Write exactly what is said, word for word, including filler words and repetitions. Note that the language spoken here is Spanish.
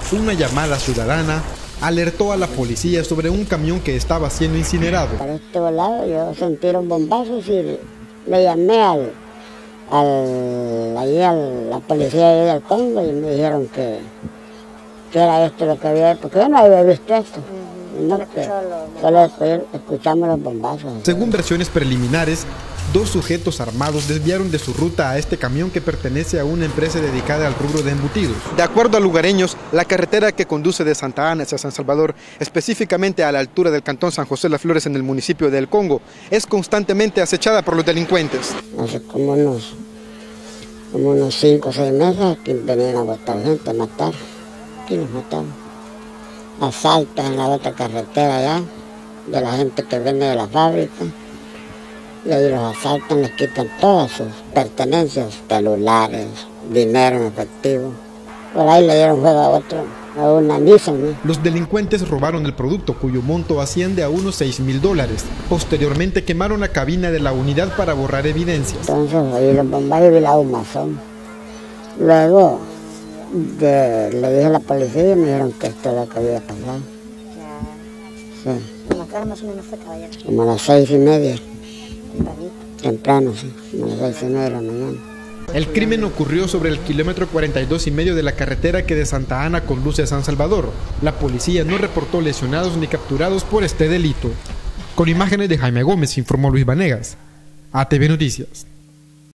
Una llamada ciudadana alertó a la policía sobre un camión que estaba siendo incinerado. Para este lado yo sentí un bombazo y le llamé al, al, allí a la policía ahí del Congo y me dijeron que, que era esto lo que había, porque yo no había visto esto. No, que solo escuchamos los bombazos. Según versiones preliminares, dos sujetos armados desviaron de su ruta a este camión que pertenece a una empresa dedicada al rubro de embutidos. De acuerdo a lugareños, la carretera que conduce de Santa Ana hacia San Salvador, específicamente a la altura del cantón San José Las Flores en el municipio de El Congo, es constantemente acechada por los delincuentes. Hace como unos, como unos cinco o seis meses que venían a botar gente, a matar. Aquí los mataron. Asaltos en la otra carretera allá, de la gente que viene de la fábrica. Y ahí los asaltan, les quitan todas sus pertenencias, celulares, dinero en efectivo. Por ahí le dieron juego a otro, a una Nissan, ¿no? Los delincuentes robaron el producto, cuyo monto asciende a unos seis mil dólares. Posteriormente quemaron la cabina de la unidad para borrar evidencias. Entonces ahí los bombardeos y la humazón. Luego de, le dije a la policía y me dijeron que esto es lo que había pasado. Sí. ¿Cómo que más o menos fue, caballero? Como a las seis y media. Temprano, sí, a las seis y media de la mañana. El crimen ocurrió sobre el kilómetro cuarenta y dos y medio de la carretera que de Santa Ana conduce a San Salvador. La policía no reportó lesionados ni capturados por este delito. Con imágenes de Jaime Gómez, informó Luis Vanegas, A T V Noticias.